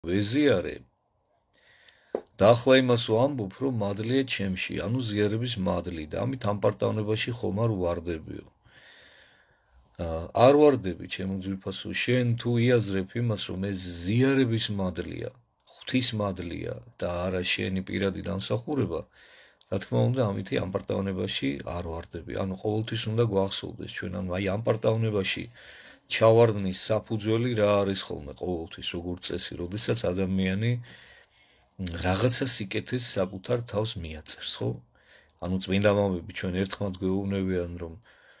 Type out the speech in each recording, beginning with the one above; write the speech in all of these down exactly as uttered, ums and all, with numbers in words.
ვეზიარე და ახლა იმას ვამბობ, რომ მადლია ჩემში, ანუ ზიარების მადლი და ამით ამ პარტავნებაში ხომ არ ვარდებიო. არ ვარდები ჩემო ძვირფასო, შენ თუ იაზრებ იმას, რომ ეს ზიარების მადლია, ღვთის მადლია და არა შენი პირადი დამსახურება, რა თქმა უნდა, ამითი ამ პარტავნებაში არ ვარდები. ანუ ყოველთვის უნდა გვახსოვდეს ჩვენ, ანუ აი ამ პარტავნებაში ჩავარდნის საფუძველი რა არის ხოლმე ყოველთვის როგორც წესი, როდესაც ადამიანი რაღაცა სიკეთეს საკუთარ თავს მიაწერს, ხო? ანუ წმინდა მამები ჩვენ ერთხმად გვეუბნებიან, რომ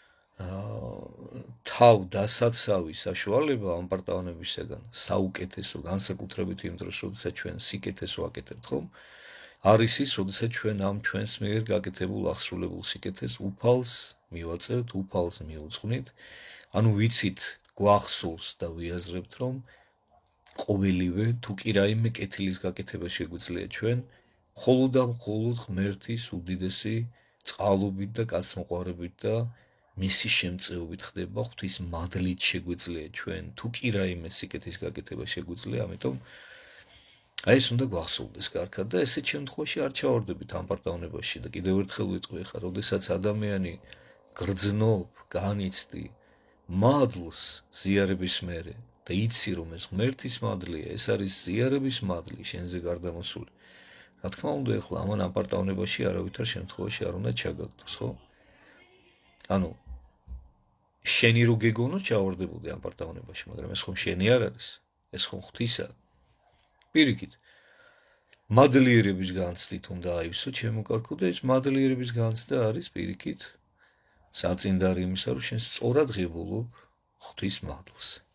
თავ დასაცავი საშუალება ამ პარტავნებისგან საუკეთესო, განსაკუთრებით იმ დროს, როდესაც ჩვენ სიკეთეს ვაკეთებთ, ხო? არის ის, როდესაც ჩვენ ამ ჩვენს მიერ გაკეთებულ აღსრულებულ სიკეთეს უფალს მივაწევთ, უფალს მიუძღვნით, ანუ ვიცით, გვახსოვს და ვიაზრებთ, რომ ყოველივე თუ კი რაიმე კეთილის გაკეთება შეგვიძლია ჩვენ, მხოლოდ და მხოლოდ ღმერთის უდიდესი წყალობით და კაცმოყვარებით და მისი შემწეობით ხდება, ღვთის მადლით შეგვიძლია ჩვენ, თუ კი რაიმე სიკეთის გაკეთება შეგვიძლია, ამიტომ აი ეს უნდა გვახსოვდეს კარგად და ესეთ შემთხვევაში არ ჩავარდებით ამ პარტავნებაში და კიდევ ერთხელ ვიტყვი ხა, როდესაც ადამიანი გრძნობ, განიცდი მადლს ზიარების მერე და იცი რომ ეს ღმერთის მადლია, ეს არის ზიარების მადლი შენზე გარდამოსული. რა თქმა უნდა, ეხლა ამან ამ პარტავნებაში არავითარ შემთხვევაში არ უნდა ჩაგაგდოს, ხო? ანუ შენი რო გეგონო ჩავარდებოდი ამ პარტავნებაში, მაგრამ ეს ხომ შენი არ არის, ეს ხომ ღვთისა. პირიქით, მადლიერების განცდით უნდა აივსო ჩემო კარგო და ეს მადლიერების განცდა არის პირიქით საწინდარი იმისა, რომ შენ სწორად ღებულობ ღვთის მადლს.